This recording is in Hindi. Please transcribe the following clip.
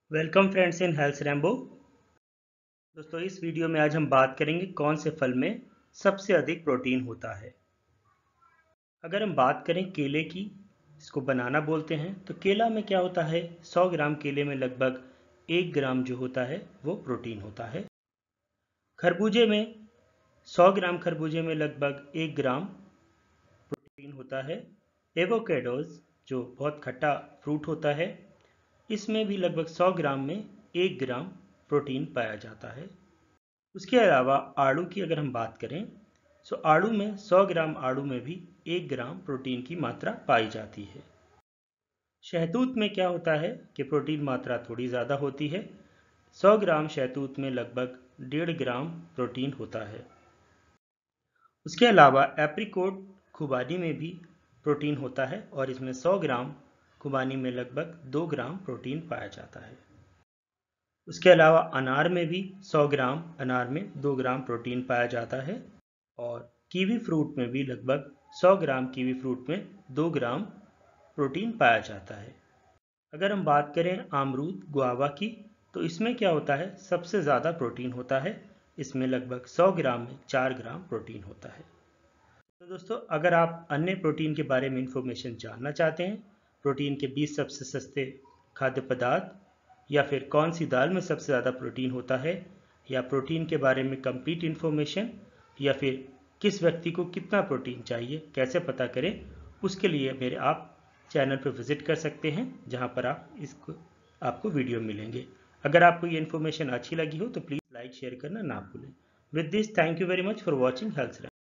Welcome friends in health Rambo. दोस्तों, इस वीडियो में आज हम बात करेंगे कौन से फल में सबसे अधिक प्रोटीन होता है। अगर हम बात करें केले की, इसको बनाना बोलते हैं, तो केला में क्या होता है, 100 ग्राम केले में लगभग 1 ग्राम जो होता है वो प्रोटीन होता है। खरबूजे में 100 ग्राम खरबूजे में लगभग 1 ग्राम प्रोटीन होता है। एवोकेडोज जो बहुत खट्टा फ्रूट होता है, इसमें भी लगभग 100 ग्राम में 1 ग्राम प्रोटीन पाया जाता है। उसके अलावा आड़ू की अगर हम बात करें, तो आड़ू में 100 ग्राम आड़ू में भी 1 ग्राम प्रोटीन की मात्रा पाई जाती है। शहतूत में क्या होता है कि प्रोटीन मात्रा थोड़ी ज़्यादा होती है। 100 ग्राम शहतूत में लगभग 1.5 ग्राम प्रोटीन होता है। उसके अलावा एप्रिकॉट खुबानी में भी प्रोटीन होता है और इसमें 100 ग्राम खुबानी में लगभग 2 ग्राम प्रोटीन पाया जाता है। उसके अलावा अनार में भी 100 ग्राम अनार में 2 ग्राम प्रोटीन पाया जाता है और कीवी फ्रूट में भी लगभग 100 ग्राम कीवी फ्रूट में 2 ग्राम प्रोटीन पाया जाता है। अगर हम बात करें अमरूद गुआवा की, तो इसमें क्या होता है, सबसे ज़्यादा प्रोटीन होता है। इसमें लगभग 100 ग्राम में 4 ग्राम प्रोटीन होता है। तो दोस्तों, अगर आप अन्य प्रोटीन के बारे में इंफॉर्मेशन जानना चाहते हैं, प्रोटीन के 20 सबसे सस्ते खाद्य पदार्थ, या फिर कौन सी दाल में सबसे ज़्यादा प्रोटीन होता है, या प्रोटीन के बारे में कंप्लीट इन्फॉर्मेशन, या फिर किस व्यक्ति को कितना प्रोटीन चाहिए कैसे पता करें, उसके लिए मेरे आप चैनल पर विज़िट कर सकते हैं, जहां पर आपको वीडियो मिलेंगे। अगर आपको ये इन्फॉर्मेशन अच्छी लगी हो तो प्लीज़ लाइक शेयर करना ना भूलें। With this, thank you very much for watching health.